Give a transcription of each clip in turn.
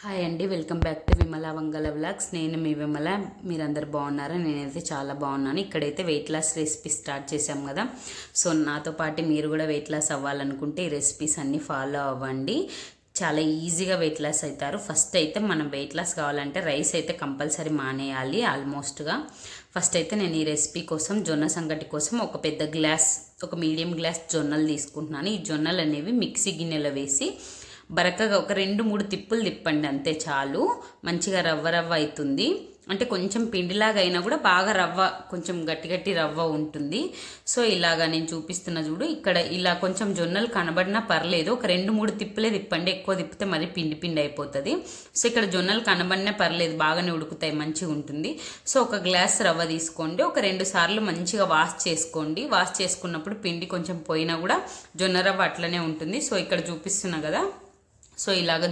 Hi అండి, welcome back to Vimala Vangala vlogs. నేను మీ విమల. మీరందరు బాగున్నారా? నేనైతే చాలా బాగున్నాను. ఇక్కడైతే వెయిట్ లాస్ రెసిపీ స్టార్ట్ చేశాం కదా. సో నాతో పాటు మీరు కూడా వెయిట్ లాస్ అవ్వాలనుకుంటే ఈ రెసిపీస్ అన్నీ ఫాలో అవ్వండి. చాలా ఈజీగా వెయిట్ లాస్ అవుతారు. ఫస్ట్ అయితే మనం వెయిట్ లాస్ కావాలంటే రైస్ అయితే కంపల్సరీ మానేయాలి ఆల్మోస్ట్గా. ఫస్ట్ అయితే నేను ఈ రెసిపీ కోసం జొన్న సంగటి కోసం ఒక పెద్ద గ్లాస్, ఒక మీడియం గ్లాస్ జొన్నలు తీసుకుంటున్నాను. ఈ జొన్నలు అనేవి మిక్సీ గిన్నెలో వేసి బరకగా ఒక 2-3 తిప్పులు తిప్పండి, అంతే చాలు. మంచిగా రవ్వ అవుతుంది. అంటే కొంచెం పిండిలాగా అయినా కూడా బాగా రవ్వ, కొంచెం గట్టి రవ్వ ఉంటుంది. సో ఇలాగా నేను చూపిస్తున్నా చూడు. ఇక్కడ ఇలా కొంచెం జొన్నలు కనబడినా పర్లేదు, ఒక 2-3 తిప్పులే తిప్పండి. ఎక్కువ తిప్పితే మరి పిండి అయిపోతుంది. సో ఇక్కడ జొన్నలు కనబడినా పర్లేదు, బాగానే ఉడుకుతాయి, మంచిగా ఉంటుంది. సో ఒక గ్లాస్ రవ్వ తీసుకోండి. ఒక 2 సార్లు మంచిగా వాష్ చేసుకోండి. వాష్ చేసుకున్నప్పుడు పిండి కొంచెం పోయినా కూడా జొన్న రవ్వ అట్లనే ఉంటుంది. సో ఇక్కడ చూపిస్తున్నా కదా. సో ఇలాగ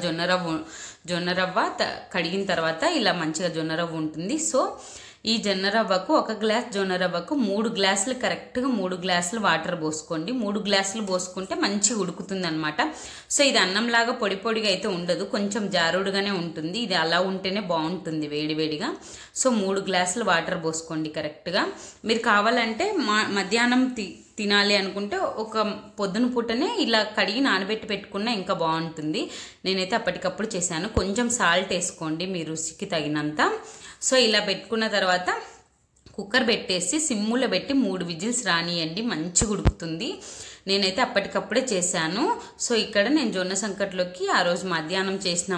జొన్న రవ్వ కడిగిన తర్వాత ఇలా మంచిగా జొన్న రవ్వ ఉంటుంది. సో ఈ జొన్న రవ్వకు, ఒక గ్లాస్ జొన్న రవ్వకు 3 గ్లాసులు, కరెక్ట్గా 3 గ్లాసులు వాటర్ పోసుకోండి. 3 గ్లాసులు పోసుకుంటే మంచిగా ఉడుకుతుంది అనమాట. సో ఇది అన్నంలాగా పొడిగా అయితే ఉండదు, కొంచెం జారుడుగానే ఉంటుంది. ఇది అలా ఉంటేనే బాగుంటుంది వేడివేడిగా. సో 3 గ్లాసులు వాటర్ పోసుకోండి కరెక్ట్గా. మీరు కావాలంటే మధ్యాహ్నం తినాలి అనుకుంటే ఒక పొద్దున పూటనే ఇలా కడిగి నానబెట్టి పెట్టుకున్నా ఇంకా బాగుంటుంది. నేనైతే అప్పటికప్పుడు చేశాను. కొంచెం సాల్ట్ వేసుకోండి మీ రుచికి తగినంత. సో ఇలా పెట్టుకున్న తర్వాత కుక్కర్ పెట్టేసి సిమ్ములో పెట్టి 3 విజిల్స్ రానియండి, మంచిగా ఉడుకుతుంది. నేనైతే అప్పటికప్పుడే చేశాను. సో ఇక్కడ నేను జొన్న సంకట్లోకి ఆ రోజు మధ్యాహ్నం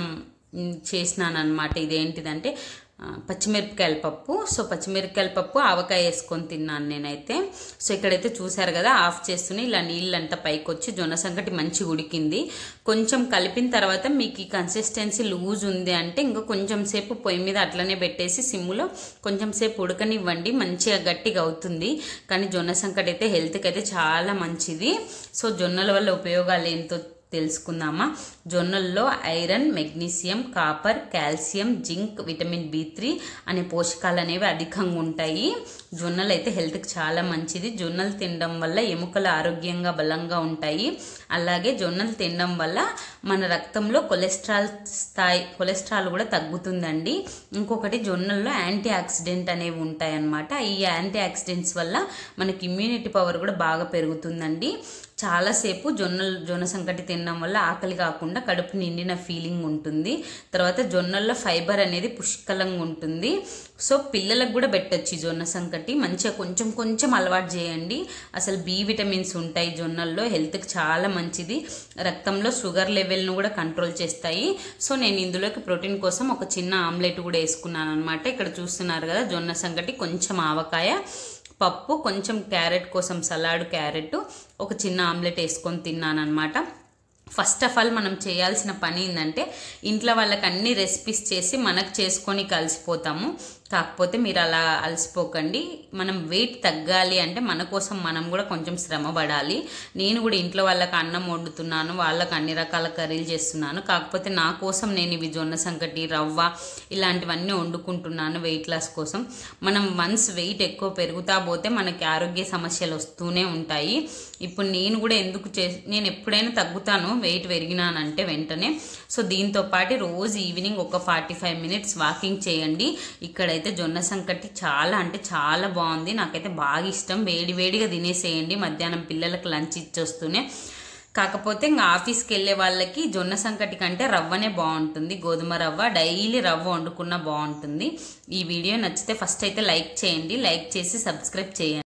చేసినాను అనమాట. ఇదేంటిదంటే పచ్చిమిరపకాయల పప్పు. సో పచ్చిమిరపకాయల పప్పు ఆవకాయ వేసుకొని తిన్నాను నేనైతే. సో ఇక్కడైతే చూసారు కదా, ఆఫ్ చేస్తూనే ఇలా నీళ్ళంతా పైకి వచ్చి జొన్న సంకటి మంచిగా ఉడికింది. కొంచెం కలిపిన తర్వాత మీకు ఈ కన్సిస్టెన్సీ లూజ్ ఉంది అంటే ఇంకా కొంచెం సేపు పొయ్యి మీద అట్లనే పెట్టేసి సిమ్ములో కొంచెం సేపు ఉడకనివ్వండి, మంచిగా గట్టిగా అవుతుంది. కానీ జొన్న సంకటి అయితే హెల్త్కి అయితే చాలా మంచిది. సో జొన్నల వల్ల ఉపయోగాలు ఏంటో తెలుసుకుందామా. జొన్నల్లో iron, magnesium, copper, calcium, zinc, vitamin B3 అనే పోషకాలు అనేవి అధికంగా ఉంటాయి. జొన్నలు అయితే హెల్త్కి చాలా మంచిది. జొన్నలు తినడం వల్ల ఎముకలు ఆరోగ్యంగా బలంగా ఉంటాయి. అలాగే జొన్నలు తినడం వల్ల మన రక్తంలో కొలెస్ట్రాల్ కూడా తగ్గుతుందండి. ఇంకొకటి జొన్నల్లో యాంటీ ఆక్సిడెంట్ అనేవి ఉంటాయి అన్నమాట. ఈ యాంటీ ఆక్సిడెంట్స్ వల్ల మనకి ఇమ్యూనిటీ పవర్ కూడా బాగా పెరుగుతుందండి. చాలాసేపు జొన్న సంకటి తినడం వల్ల ఆకలి కాకుండా కడుపు నిండిన ఫీలింగ్ ఉంటుంది. తర్వాత జొన్నల్లో ఫైబర్ అనేది పుష్కలంగా ఉంటుంది. సో పిల్లలకు కూడా పెట్టొచ్చు జొన్న సంకటి. మంచిగా కొంచెం అలవాటు చేయండి. అసలు B విటమిన్స్ ఉంటాయి జొన్నల్లో, హెల్త్కి చాలా మంచిది. రక్తంలో షుగర్ లెవెల్ను కూడా కంట్రోల్ చేస్తాయి. సో నేను ఇందులోకి ప్రోటీన్ కోసం ఒక చిన్న ఆమ్లెట్ కూడా వేసుకున్నాను అనమాట. ఇక్కడ చూస్తున్నారు కదా, జొన్న సంకటి, కొంచెం ఆవకాయ, పప్పు, కొంచెం క్యారెట్ కోసం సలాడ్ క్యారెట్, ఒక చిన్న ఆమ్లెట్ వేసుకొని తిన్నాను అనమాట. ఫస్ట్ ఆఫ్ ఆల్ మనం చేయాల్సిన పని ఏంటంటే ఇంట్లో వాళ్ళకి అన్ని రెసిపీస్ చేసి మనకు చేసుకొని కలిసిపోతాము. కాకపోతే మీరు అలా అలసిపోకండి. మనం వెయిట్ తగ్గాలి అంటే మన కోసం మనం కూడా కొంచెం శ్రమ పడాలి. నేను కూడా ఇంట్లో వాళ్ళకి అన్నం వండుతున్నాను, వాళ్ళకి అన్ని రకాల కర్రీలు చేస్తున్నాను. కాకపోతే నా కోసం నేను ఇవి జొన్న సంకటి, రవ్వ ఇలాంటివన్నీ వండుకుంటున్నాను వెయిట్ లాస్ కోసం. మనం వన్స్ వెయిట్ ఎక్కువ పెరుగుతా పోతే మనకి ఆరోగ్య సమస్యలు వస్తూనే ఉంటాయి. ఇప్పుడు నేను కూడా నేను ఎప్పుడైనా తగ్గుతాను వెయిట్ పెరిగినానంటే వెంటనే. సో దీంతో పాటు రోజు ఈవినింగ్ ఒక 45 మినిట్స్ వాకింగ్ చేయండి. ఇక్కడైతే జొన్న సంకటి చాలా అంటే చాలా బాగుంది, నాకైతే బాగా ఇష్టం. వేడిగా తినేసేయండి మధ్యాహ్నం పిల్లలకు లంచ్ ఇచ్చొస్తూనే. కాకపోతే ఇంకా ఆఫీస్కి వెళ్ళే వాళ్ళకి జొన్న సంకటి కంటే రవ్వనే బాగుంటుంది, గోధుమ రవ్వ. డైలీ రవ్వ వండుకున్నా బాగుంటుంది. ఈ వీడియో నచ్చితే ఫస్ట్ అయితే లైక్ చేయండి, లైక్ చేసి సబ్స్క్రైబ్ చేయండి.